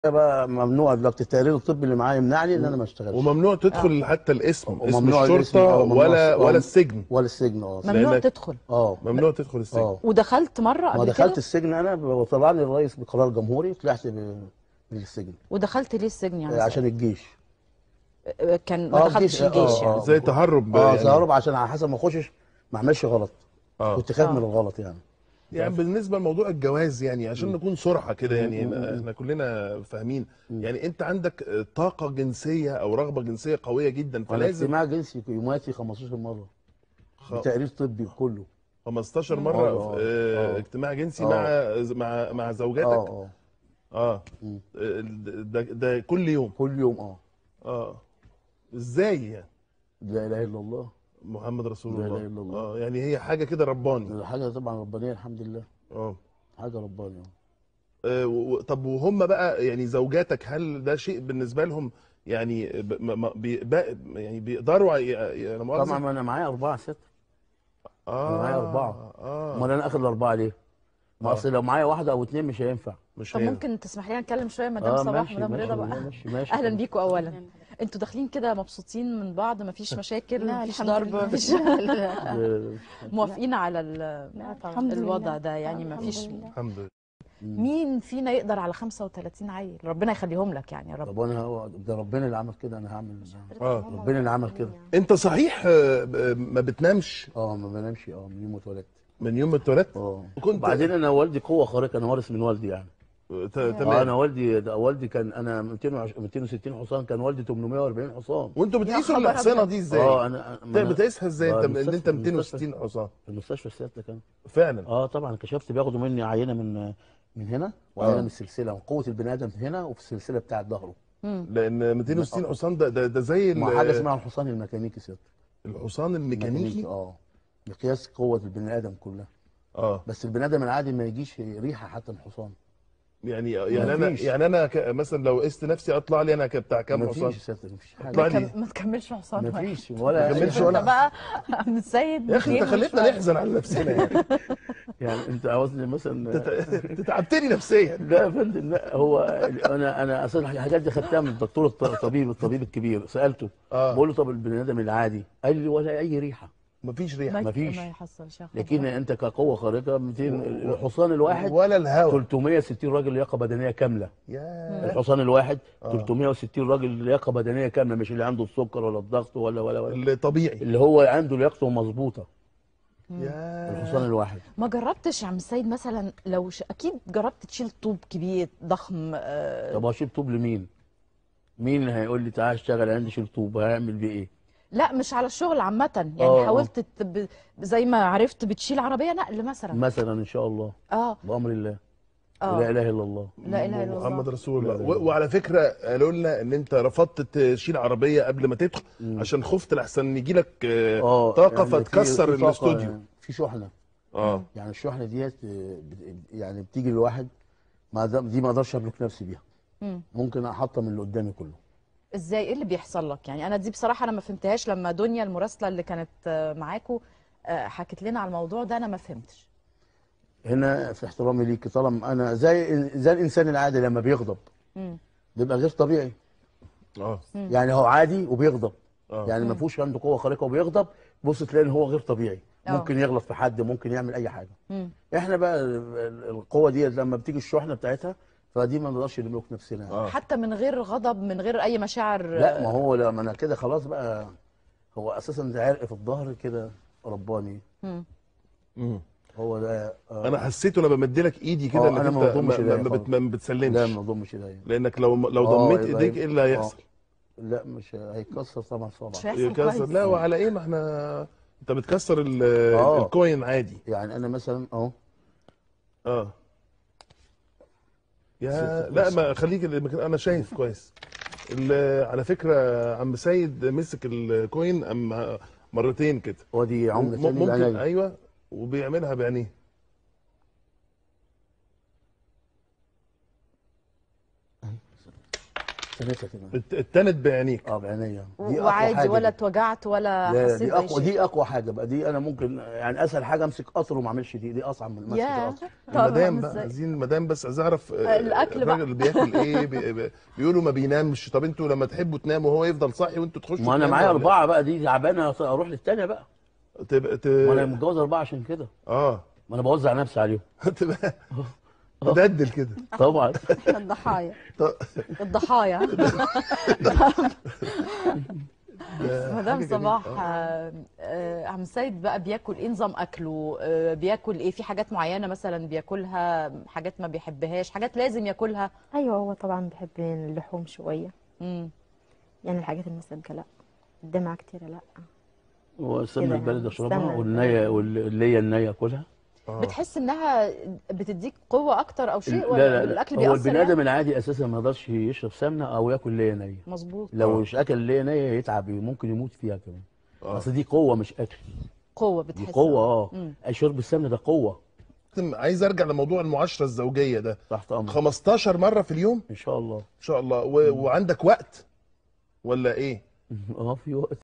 بقى ممنوع دلوقتي، التقرير الطبي اللي معايا يمنعني ان انا ما اشتغلش. وممنوع تدخل حتى اسم وممنوع الشرطه الاسم ممنوع ولا السجن. ولا السجن ممنوع لانك تدخل. ممنوع تدخل السجن. ودخلت مره ما قبل دخلت كده؟ السجن انا وطلعني الرئيس بقرار جمهوري، طلعت من السجن. ودخلت ليه السجن يعني؟ عشان الجيش. كان ما دخلتش الجيش يعني؟ زي تهرب يعني. يعني. تهرب عشان على حسب ما اخشش ما اعملش غلط. كنت خايف من الغلط يعني. يعني بالنسبه لموضوع الجواز، يعني عشان نكون صراحه كده، يعني احنا كلنا فاهمين، يعني انت عندك طاقه جنسيه او رغبه جنسيه قويه جدا، فلازم. اجتماع جنسي يوماتي 15 مره بتقرير طبي كله. 15 مره اجتماع جنسي مع زوجاتك. ده كل يوم؟ كل يوم. ازاي يعني؟ لا اله الا الله محمد رسول الله. لا اله الا الله. يعني هي حاجه كده رباني. حاجه طبعا ربانيه الحمد لله. حاجه ربانيه. طب وهم بقى يعني زوجاتك، هل ده شيء بالنسبه لهم يعني يعني بيقدروا طبعا ما انا معايا 4 6. انا معايا 4. امال انا اخد ال4 ليه؟ ما اصل لو معايا 1 أو 2 مش هينفع. طب ممكن تسمح لي نتكلم شويه مدام صباح ومدام رضا بقى؟ ماشي. اهلا بيكم. اولا انتوا داخلين كده مبسوطين من بعض، مفيش مشاكل، مفيش ضرب، مفيش موافقين على الوضع ده يعني؟ مفيش. الحمد لله. مين فينا يقدر على 35 عيل؟ ربنا يخليهم لك يعني يا رب. طب انا ده ربنا اللي عمل كده، انا هعمل ربنا اللي عمل كده. انت صحيح ما بتنامش؟ ما بنامش من يوم ما اتولدت. من يوم ما اتولدت؟ كنت بعدين انا والدي قوه خارقه، انا وارث من والدي يعني. تمام. انا والدي كان انا 260 حصان، كان والدي 840 حصان. وانتوا بتقيسوا الحصانه دي ازاي؟ انا بتقيسها ازاي انت ان انت 260 حصان؟ في المستشفى السيادة كان فعلا. طبعا كشفت بياخدوا مني عينه من هنا وعينه من السلسله، وقوه البني ادم هنا وفي السلسله بتاعه ظهره. لان 260 حصان ده زي ما حاجه اسمها الحصان الميكانيكي سيادة. الحصان الميكانيكي. مقياس قوه البني ادم كلها. بس البني ادم العادي ما يجيش ريحه حتى من الحصان. يعني انا مثلا لو قست نفسي اطلع لي انا بتاع كام حصان؟ مفيش حاجه. ما تكملش حصان واحد. مفيش ولا انت بقى من السيد يا اخي انت خليتنا نحزن على نفسنا يعني. يعني انت عاوزني مثلا تعبتني نفسيا. لا يا فندم، لا هو انا اصلا الحاجات دي خدتها من الدكتور الطبيب الكبير، سالته بقول له طب البني ادم العادي؟ قال لي ولا اي ريحه. مفيش ريحه. مفيش. ما يحصلش. لكن انت كقوه خارقه 200 الحصان الواحد ولا الهوا 360 راجل لياقه بدنيه كامله. الحصان الواحد 360 راجل لياقه بدنيه كامله، مش اللي عنده السكر ولا الضغط ولا اللي طبيعي، اللي هو عنده لياقته مظبوطه. الحصان الواحد. ما جربتش يا عم السيد مثلا لو اكيد جربت تشيل طوب كبير ضخم؟ طب هشيل طوب لمين؟ مين اللي هيقول لي تعالى اشتغل عندي شيل طوب؟ هيعمل بيه ايه؟ لا مش على الشغل عامة يعني. حاولت زي ما عرفت بتشيل عربية نقل مثلا ان شاء الله. بأمر الله. لا اله الا الله. لا اله الا الله محمد رسول الله. وعلى فكرة قالوا لنا ان انت رفضت تشيل عربية قبل ما تدخل عشان خفت لحسن يجي لك طاقة يعني فتكسر الاستوديو. في شحنة. يعني الشحنة ديت يعني بتيجي للواحد دي ما اقدرش املك نفسي بيها. ممكن احطم اللي قدامي كله. ازاي؟ ايه اللي بيحصل لك يعني؟ انا دي بصراحه انا ما فهمتهاش. لما دنيا المراسله اللي كانت معاكم حكت لنا على الموضوع ده انا ما فهمتش. هنا في احترامي ليكي، طالما انا زي الانسان العادي لما بيغضب بيبقى غير طبيعي. يعني هو عادي وبيغضب. يعني ما فيهوش عنده قوه خارقه وبيغضب، بص تلاقي ان هو غير طبيعي. ممكن يغلط في حد، ممكن يعمل اي حاجه. احنا بقى القوه دي لما بتيجي الشحنه بتاعتها فدي ما نقدرش نملك نفسنا. حتى من غير غضب، من غير اي مشاعر؟ لا، ما هو لما انا كده خلاص بقى، هو اساسا ده عرق في الظهر كده رباني. هو ده. انا حسيته انا بمد لك ايدي كده انك انت ما بتسلمش. لا ما بضمش ايديا. لانك لو ضميت ايديك ايه اللي هيحصل؟ لا مش هيتكسر طبعا صبعك. مش هيحصل كويس. لا وعلى ايه؟ ما احنا انت بتكسر الكوين عادي. يعني انا مثلا لا ما خليك انا شايف كويس. على فكره عم سيد مسك الكوين مرتين كده. ودي عمله ممكن. ايوه وبيعملها بعينيه. شافتها كمان. اتنت بعينيك. بعينيا. وعادي ولا اتوجعت ولا لا، حسيت دي بأي اقوى شيء؟ دي اقوى حاجه بقى. دي انا ممكن يعني اسهل حاجه امسك قطر وما اعملش دي اصعب من مسك ياه. القطر. المدام طبعا بقى، ازاي؟ عايزين المدام بس عايز اعرف الأكل بقى. الراجل بياكل ايه؟ بيقولوا ما بينامش. طب انتوا لما تحبوا تناموا وهو يفضل صاحي وانتوا تخشوا ما انا تناموا معايا ولا 4 بقى، دي تعبانه اروح للثانيه بقى. تبقى ما انا متجوز 4 عشان كده. ما انا بوزع نفسي عليهم. تبقى تدلدل كده. طبعا. الضحايا. الضحايا. مدام صباح، عم سيد بقى بياكل ايه؟ نظام اكله بياكل ايه؟ في حاجات معينه مثلا بياكلها، حاجات ما بيحبهاش، حاجات لازم ياكلها؟ ايوه هو طبعا بيحب اللحوم شويه. يعني الحاجات المسبكه لا، الدمعه كتيره لا. والسمنه البلد يعني اشربها، السمنة والنيه واللي هي النيه اكلها. بتحس انها بتديك قوه اكتر او شيء، ولا لا الاكل هو بيأثر البني ادم يعني؟ العادي اساسا ما يقدرش يشرب سمنه او ياكل ليه نيه. مظبوط. لو مش اكل ليه نيه يتعب، ممكن يموت فيها كمان. اصل دي قوه مش اكل. قوه دي بتحس؟ قوه. شرب السمنه ده قوه. عايز ارجع لموضوع المعاشره الزوجيه ده. تحت امرك. 15 مره في اليوم ان شاء الله. ان شاء الله. وعندك وقت ولا ايه؟ في وقت.